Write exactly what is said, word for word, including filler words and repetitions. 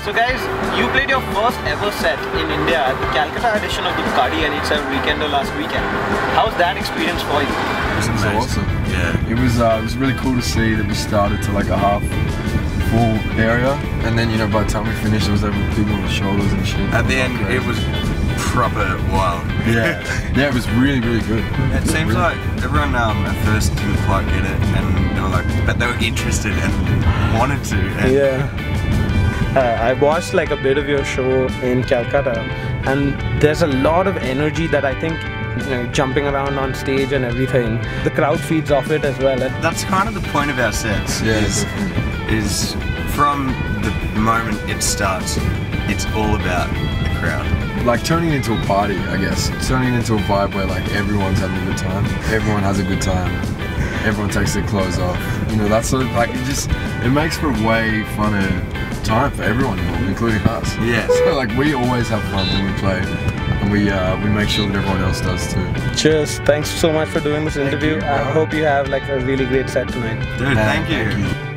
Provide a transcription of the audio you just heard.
So guys, you played your first ever set in India at the Calcutta edition of the Bacardi N eighty-seven Weekender last weekend. How was that experience for you? It was amazing. Awesome. Yeah. It was uh, it was really cool to see that we started to like a half full area, and then you know by the time we finished, there was like people on the shoulders and shit. At the end, great. It was proper wild. Yeah, yeah, it was really really good. It seems really. like everyone um, at first didn't quite get it, and they were like, but they were interested and wanted to. And yeah. Uh, I watched like a bit of your show in Calcutta, and there's a lot of energy that I think, you know, jumping around on stage and everything, the crowd feeds off it as well. That's kind of the point of our sets. Yeah, is, is from the moment it starts, it's all about the crowd. Like turning it into a party, I guess. Turning it into a vibe where like everyone's having a good time. Everyone has a good time. Everyone takes their clothes off. You know, that's sort of, like it just it makes for a way funner time for everyone involved, including us. Yeah. So like we always have fun when we play, and we uh, we make sure that everyone else does too. Cheers! Thanks so much for doing this interview. You, I hope you have like a really great set tonight. Dude, thank you. Thank you.